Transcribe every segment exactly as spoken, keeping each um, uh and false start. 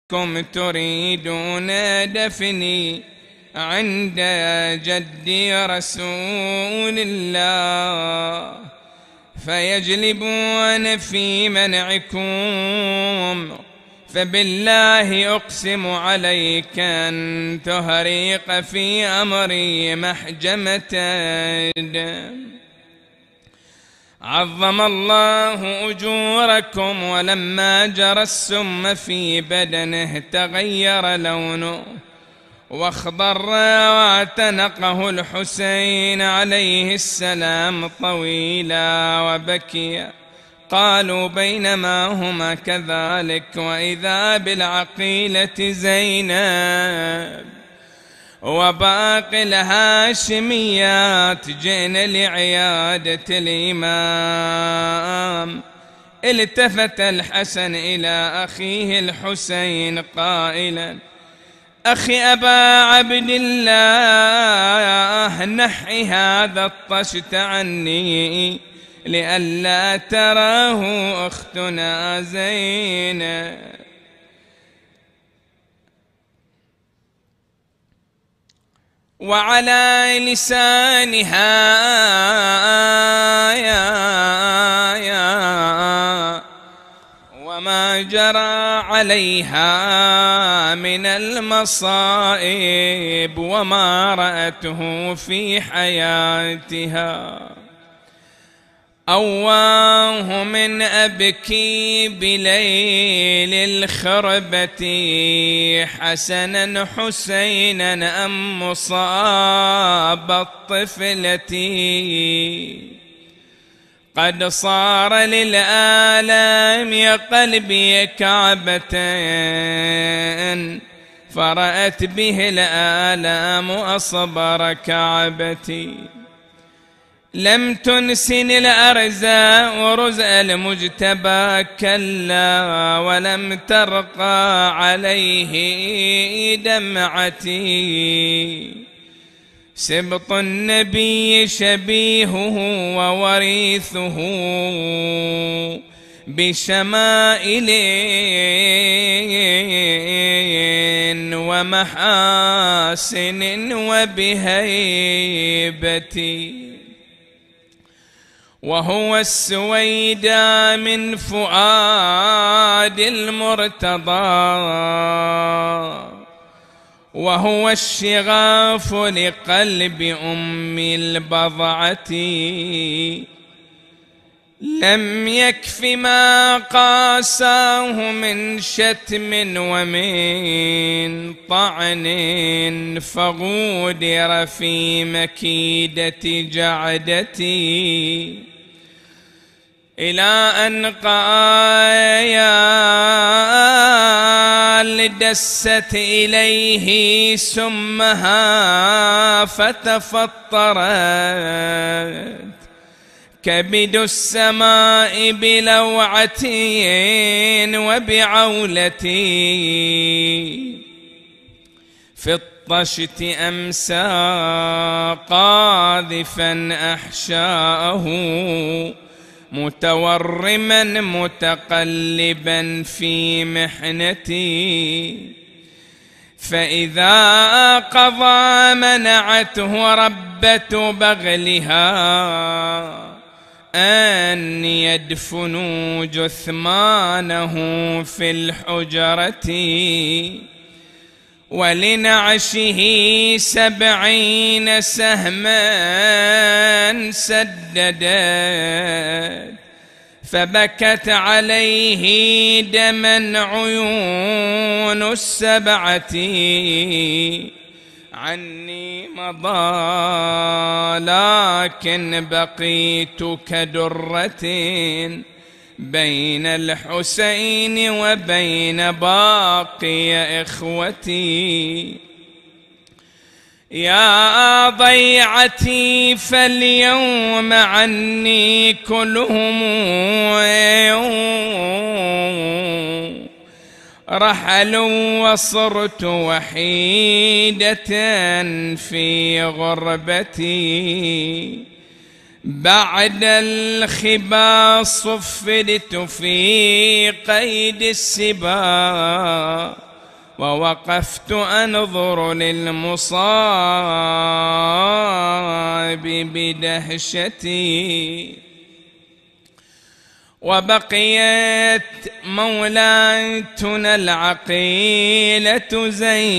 كم تريدون دفني عند جدي رسول الله، فيجلبون في منعكم، فبالله أقسم عليك أن تهريق في أمري محجمة. عظم الله أجوركم، ولما جرى السم في بدنه تغير لونه واخضر، واعتنقه الحسين عليه السلام طويلا وبكي. قالوا بينما هما كذلك وإذا بالعقيلة زينب وباقي الهاشميات جئنا لعيادة الإمام. التفت الحسن إلى أخيه الحسين قائلا: أخي أبا عبد الله، نحي هذا الطشت عني لئلا تراه أختنا زينب. وعلى لسانها يا يا وما جرى عليها من المصائب وما رأته في حياتها. أواه من أبكي بليل الخربة حسنا حسينا أم مصاب الطفلة. قد صار للآلام يا قلبي كعبة، فرأت به الآلام أصبر كعبتي. لم تنسن الأرزاء ورزء المجتبى كلا، ولم ترقى عليه دمعتي. سبط النبي شبيهه ووريثه بشمائل ومحاسن وبهيبة، وهو السويدى من فؤاد المرتضى، وهو الشغاف لقلب أم البضعة. لم يكف ما قاساه من شتم ومن طعن، فغودر في مكيدة جعدتي، إلى أن قال دست إليه سمها فتفطرت كبد السماء بلوعة وبعولة. في الطشت أمسى قاذفا أحشاءه، متورما متقلبا في محنتي. فإذا قضى منعته ربة بغلها أن يدفنوا جثمانه في الحجرة، ولنعشه سبعين سهما سددت، فبكت عليه دما عيون السبعة. عني مضى لكن بقيت كدرة بين الحسين وبين باقي إخوتي. يا ضيعتي فاليوم عني كلهم رحلوا، وصرت وحيدة في غربتي. بعد الخبا صفدت في قيد السبا، ووقفت أنظر للمصاب بدهشتي، وبقيت مولاتنا العقيلة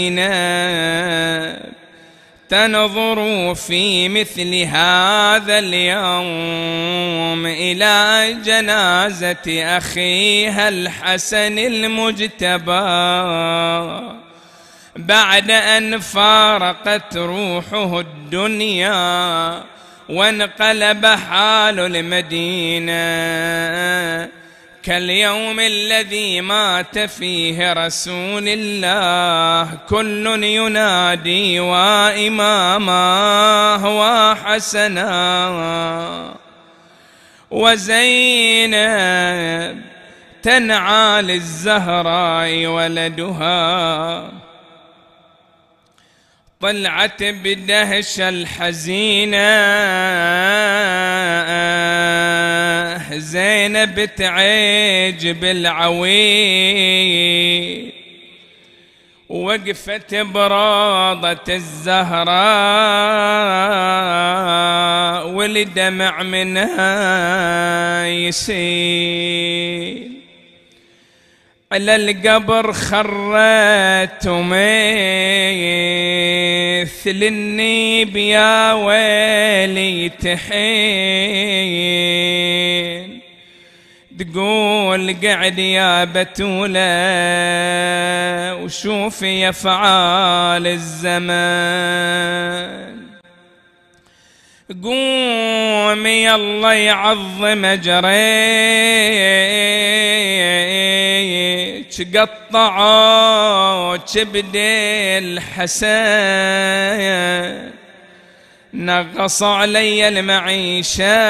زينب تنظر في مثل هذا اليوم إلى جنازة أخيها الحسن المجتبى بعد أن فارقت روحه الدنيا وانقلب حال المدينة كاليوم الذي مات فيه رسول الله، كل ينادي وإماما وحسنا. وزينب تنعى للزهراء ولدها، طلعت بدهشة الحزينة زينب تعيج بالعويل، وقفت برادة الزهراء والدمع منها يسيل، على القبر خرت ومثل النيب يا ويلي تحين، تقول قعد يا بتولة وشوفي أفعال الزمان، قومي الله يعظم أجريك، قطعوا كبدي الحسن، نغص علي المعيشة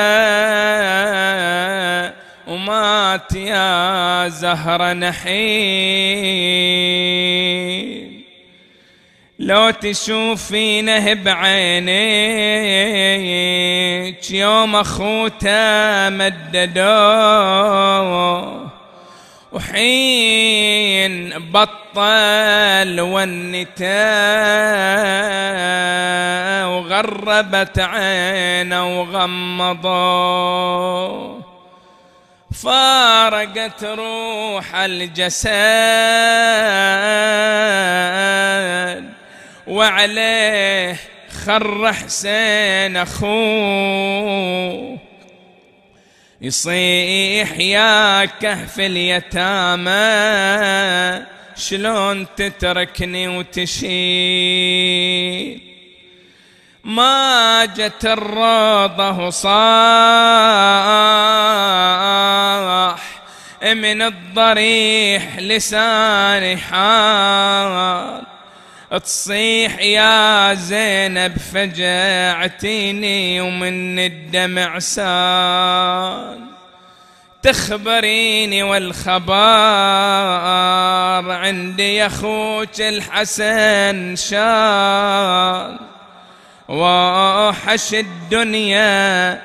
ومات يا زهرة نحيل، لو تشوفينه بعينيك يوم أخوته مددوه، وحين بطل ونته وغربت عينه وغمضوه، فارقت روح الجسد وعليه خر حسين أخوه، يصيح يا كهف اليتامى شلون تتركني وتشيل، ما جت الروضة صاح من الضريح لساني حال، تصيح يا زينب فجعتيني ومن الدمع سال، تخبريني والخبر عندي أخوك الحسن شال، وحش الدنيا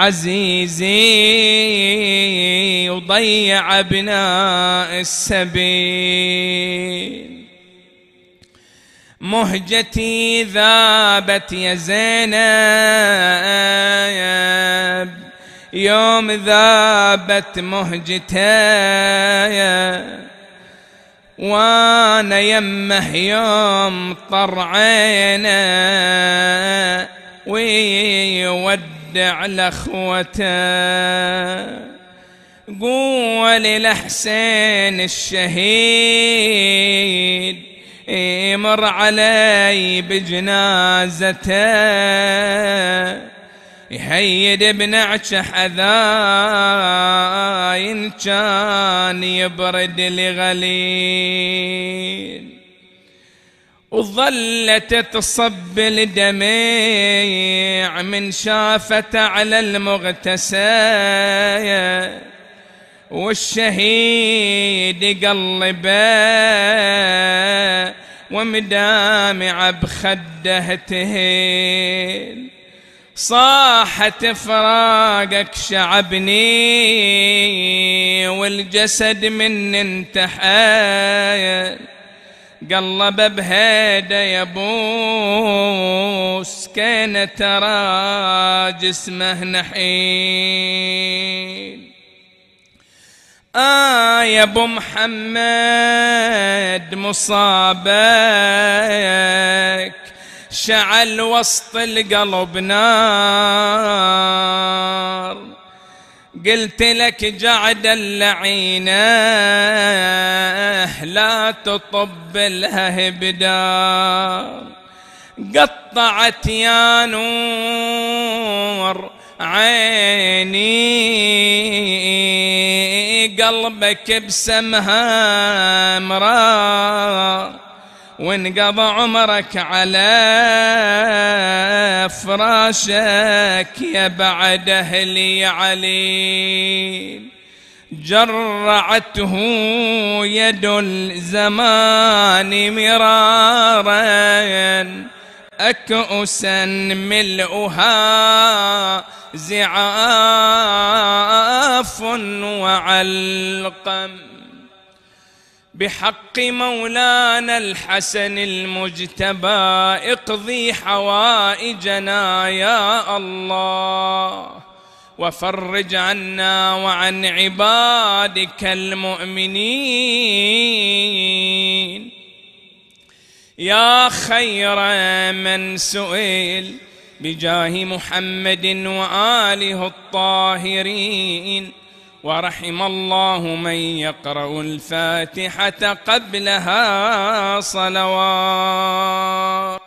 عزيزي وضيع ابناء السبيل، مهجتي ذابت يا زينب يوم ذابت مهجتي، وانا يمه يوم طرعينا ويودع لاخوته، قول لحسين الشهيد يمر علي بجنازته، يهيد بنعش حذاين كان يبرد لغليل، وظلت تصب الدميع من شافت على المغتسل، والشهيد قلبه ومدامع بخده تهيل، صاحت فراقك شعبني والجسد من انتحال، قلب بهيده يبوس كان ترى جسمه نحيل. آه يا ابو محمد مصابك شعل وسط القلب نار، قلت لك جعد اللعينه لا تطب لها بدار، قطعت يا نور عيني قلبك بسمها مرار، وانقضى عمرك على فراشك يا بعد أهلي علي، جرعته يد الزمان مرارا أكؤسا ملؤها زعاف وعلقم، بحق مولانا الحسن المجتبى اقضي حوائجنا يا الله، وفرج عنا وعن عبادك المؤمنين. يا خير من سئل بجاه محمد وآله الطاهرين، ورحم الله من يقرأ الفاتحة قبلها صلوات.